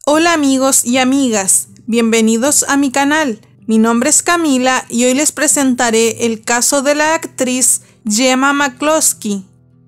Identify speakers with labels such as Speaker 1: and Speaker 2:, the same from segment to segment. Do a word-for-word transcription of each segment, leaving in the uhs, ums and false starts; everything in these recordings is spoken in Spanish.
Speaker 1: Hola amigos y amigas, bienvenidos a mi canal. Mi nombre es Camila y hoy les presentaré el caso de la actriz Gemma McCloskey.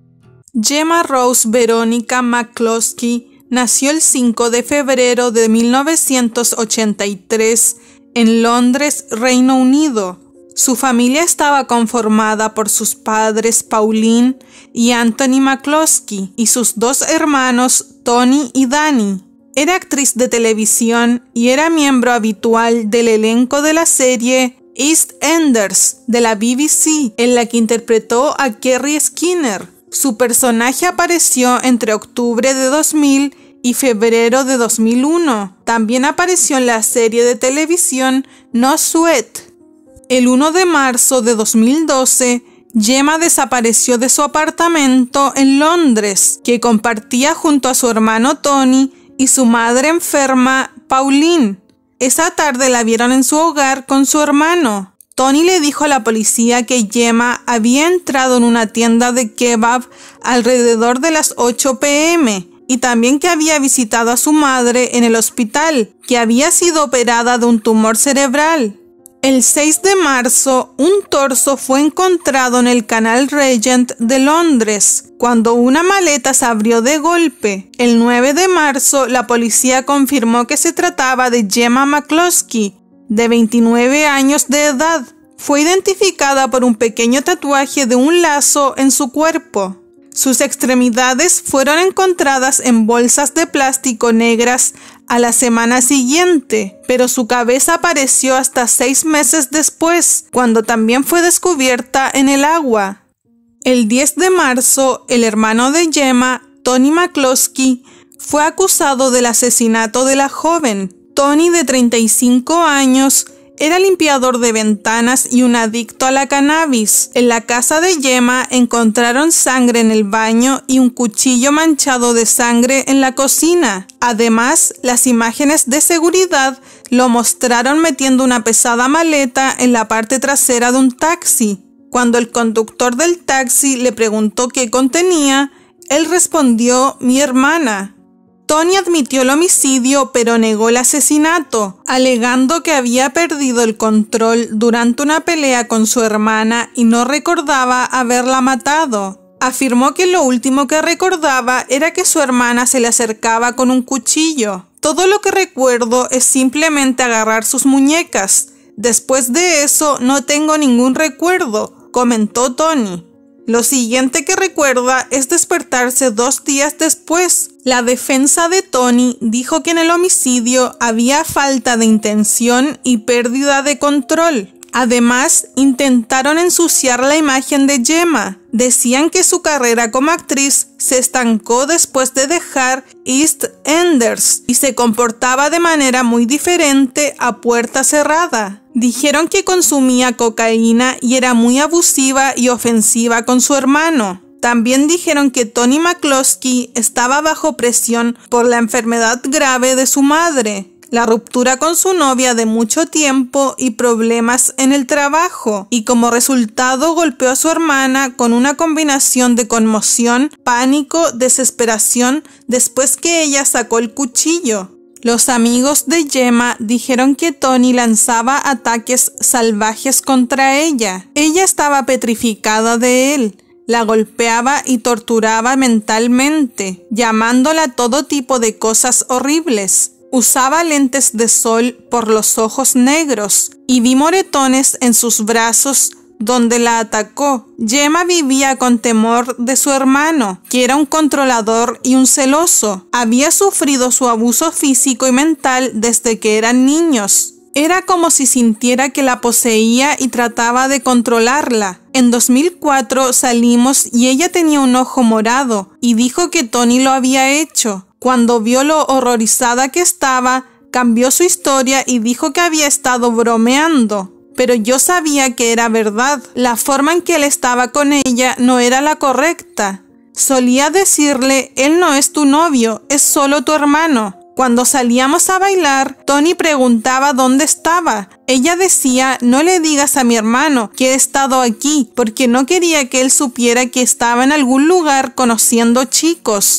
Speaker 1: Gemma Rose Veronica McCloskey nació el cinco de febrero de mil novecientos ochenta y tres en Londres, Reino Unido. Su familia estaba conformada por sus padres Pauline y Anthony McCloskey y sus dos hermanos Tony y Danny. Era actriz de televisión y era miembro habitual del elenco de la serie EastEnders de la B B C, en la que interpretó a Kerry Skinner. Su personaje apareció entre octubre de dos mil y febrero de dos mil uno. También apareció en la serie de televisión No Sweat. El primero de marzo de dos mil doce, Gemma desapareció de su apartamento en Londres, que compartía junto a su hermano Tony y su madre enferma, Pauline. Esa tarde la vieron en su hogar con su hermano. Tony le dijo a la policía que Gemma había entrado en una tienda de kebab alrededor de las ocho pe eme y también que había visitado a su madre en el hospital, que había sido operada de un tumor cerebral. El seis de marzo, un torso fue encontrado en el Canal Regent de Londres, cuando una maleta se abrió de golpe. El nueve de marzo, la policía confirmó que se trataba de Gemma McCloskey, de veintinueve años de edad. Fue identificada por un pequeño tatuaje de un lazo en su cuerpo. Sus extremidades fueron encontradas en bolsas de plástico negras a la semana siguiente, pero su cabeza apareció hasta seis meses después, cuando también fue descubierta en el agua. El diez de marzo, el hermano de Gemma, Tony McCloskey, fue acusado del asesinato de la joven. Tony, de treinta y cinco años, era limpiador de ventanas y un adicto a la cannabis. En la casa de Gemma encontraron sangre en el baño y un cuchillo manchado de sangre en la cocina. Además, las imágenes de seguridad lo mostraron metiendo una pesada maleta en la parte trasera de un taxi. Cuando el conductor del taxi le preguntó qué contenía, él respondió: "Mi hermana". Tony admitió el homicidio, pero negó el asesinato, alegando que había perdido el control durante una pelea con su hermana y no recordaba haberla matado. Afirmó que lo último que recordaba era que su hermana se le acercaba con un cuchillo. "Todo lo que recuerdo es simplemente agarrar sus muñecas. Después de eso no tengo ningún recuerdo", comentó Tony. Lo siguiente que recuerda es despertarse dos días después. La defensa de Tony dijo que en el homicidio había falta de intención y pérdida de control. Además, intentaron ensuciar la imagen de Gemma. Decían que su carrera como actriz se estancó después de dejar EastEnders y se comportaba de manera muy diferente a puerta cerrada. Dijeron que consumía cocaína y era muy abusiva y ofensiva con su hermano. También dijeron que Tony McCloskey estaba bajo presión por la enfermedad grave de su madre, la ruptura con su novia de mucho tiempo y problemas en el trabajo, y como resultado golpeó a su hermana con una combinación de conmoción, pánico, desesperación, después que ella sacó el cuchillo. Los amigos de Gemma dijeron que Tony lanzaba ataques salvajes contra ella. Ella estaba petrificada de él. La golpeaba y torturaba mentalmente, llamándola todo tipo de cosas horribles. Usaba lentes de sol por los ojos negros y vi moretones en sus brazos donde la atacó. Gemma vivía con temor de su hermano, que era un controlador y un celoso. Había sufrido su abuso físico y mental desde que eran niños. Era como si sintiera que la poseía y trataba de controlarla. En dos mil cuatro salimos y ella tenía un ojo morado y dijo que Tony lo había hecho. Cuando vio lo horrorizada que estaba, cambió su historia y dijo que había estado bromeando. Pero yo sabía que era verdad. La forma en que él estaba con ella no era la correcta. Solía decirle: "Él no es tu novio, es solo tu hermano". Cuando salíamos a bailar, Tony preguntaba dónde estaba. Ella decía: "No le digas a mi hermano que he estado aquí", porque no quería que él supiera que estaba en algún lugar conociendo chicos.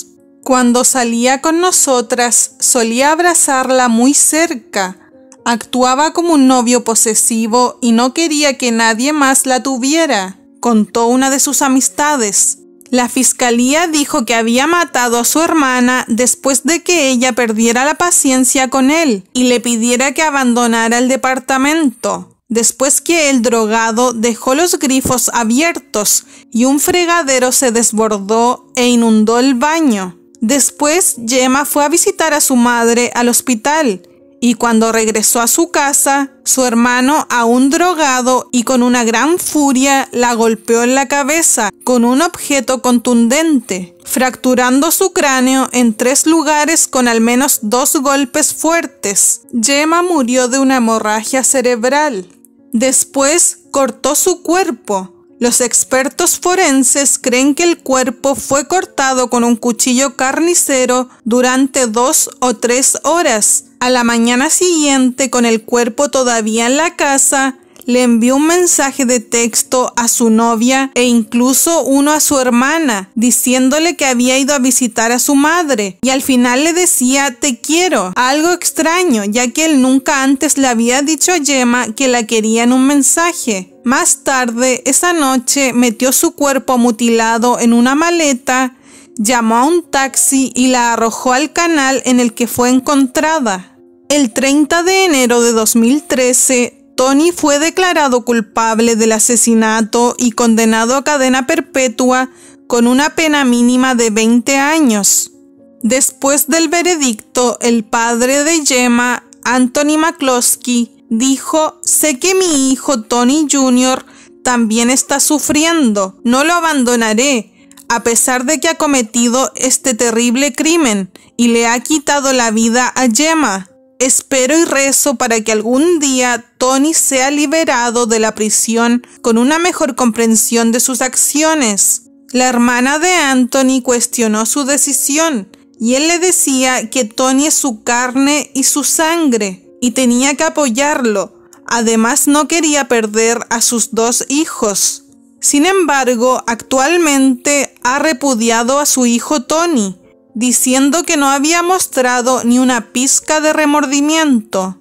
Speaker 1: Cuando salía con nosotras, solía abrazarla muy cerca. Actuaba como un novio posesivo y no quería que nadie más la tuviera, contó una de sus amistades. La fiscalía dijo que había matado a su hermana después de que ella perdiera la paciencia con él y le pidiera que abandonara el departamento, después que el drogado dejó los grifos abiertos y un fregadero se desbordó e inundó el baño. Después, Gemma fue a visitar a su madre al hospital y cuando regresó a su casa, su hermano, aún drogado y con una gran furia, la golpeó en la cabeza con un objeto contundente, fracturando su cráneo en tres lugares con al menos dos golpes fuertes. Gemma murió de una hemorragia cerebral. Después, cortó su cuerpo. Los expertos forenses creen que el cuerpo fue cortado con un cuchillo carnicero durante dos o tres horas. A la mañana siguiente, con el cuerpo todavía en la casa, le envió un mensaje de texto a su novia e incluso uno a su hermana, diciéndole que había ido a visitar a su madre, y al final le decía "te quiero", algo extraño, ya que él nunca antes le había dicho a Gemma que la quería en un mensaje. Más tarde, esa noche, metió su cuerpo mutilado en una maleta, llamó a un taxi y la arrojó al canal en el que fue encontrada. El treinta de enero de dos mil trece, Tony fue declarado culpable del asesinato y condenado a cadena perpetua con una pena mínima de veinte años. Después del veredicto, el padre de Gemma, Anthony McCloskey, dijo: "Sé que mi hijo Tony junior también está sufriendo. No lo abandonaré, a pesar de que ha cometido este terrible crimen y le ha quitado la vida a Gemma. Espero y rezo para que algún día Tony sea liberado de la prisión con una mejor comprensión de sus acciones". La hermana de Anthony cuestionó su decisión y él le decía que Tony es su carne y su sangre y tenía que apoyarlo. Además, no quería perder a sus dos hijos. Sin embargo, actualmente ha repudiado a su hijo Tony, diciendo que no había mostrado ni una pizca de remordimiento.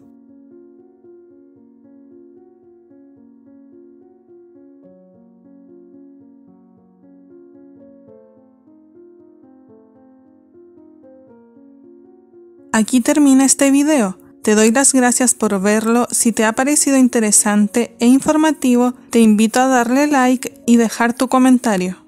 Speaker 1: Aquí termina este video. Te doy las gracias por verlo. Si te ha parecido interesante e informativo, te invito a darle like y dejar tu comentario.